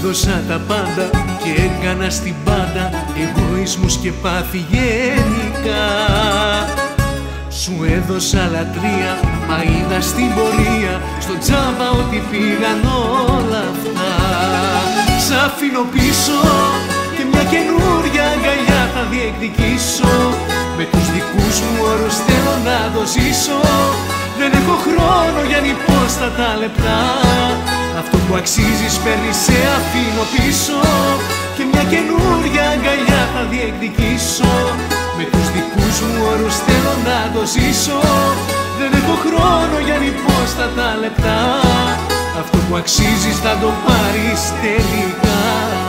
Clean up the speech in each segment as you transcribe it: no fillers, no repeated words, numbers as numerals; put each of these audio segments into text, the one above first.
έδωσα τα πάντα και έκανα στην πάντα εγωισμούς και πάθη γενικά. Σου έδωσα λατρεία, μα είδα στην πορεία στο τζάμπα ότι πήγαν όλα αυτά. Σ' αφήνω πίσω και μια καινούρια αγκαλιά θα διεκδικήσω. Με τους δικούς μου όρους θέλω να το ζήσω. Δεν έχω χρόνο για νυπόστατα λεπτά. Αυτό που αξίζεις παίρνεις, σε αφήνω πίσω. Και μια καινούρια αγκαλιά θα διεκδικήσω. Με τους δικούς μου όρους θέλω να το ζήσω. Δεν έχω χρόνο για νυπόστατα λεπτά. Αυτό που αξίζεις θα το πάρεις τελικά.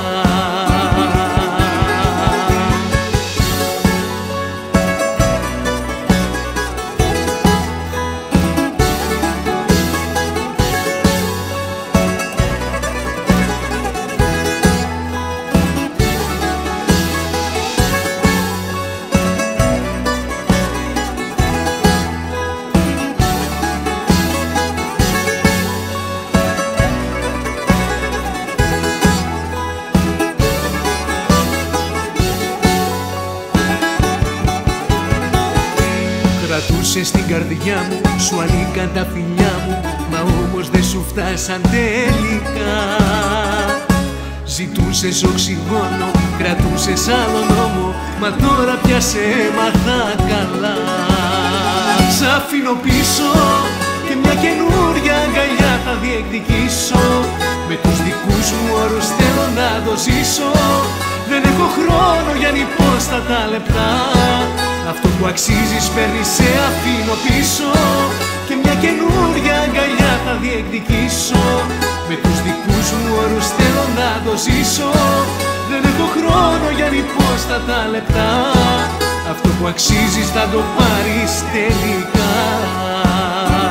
Κρατούσες την καρδιά μου, σου ανήκαν τα φιλιά μου, μα όμως δεν σου φτάσαν τελικά. Ζητούσες οξυγόνο, κρατούσες άλλο νόμο, μα τώρα πια σε έμαθα καλά. Σ' αφήνω πίσω και μια καινούρια αγκαλιά θα διεκδικήσω. Με τους δικούς μου όρους θέλω να το ζήσω. Δεν έχω χρόνο για νυπόστατα λεπτά. Αυτό που αξίζεις παίρνεις, σε αφήνω πίσω. Και μια καινούρια αγκαλιά θα διεκδικήσω. Με τους δικούς μου όρους θέλω να το ζήσω. Δεν έχω χρόνο για νυπόστατα λεπτά. Αυτό που αξίζεις θα το πάρεις τελικά.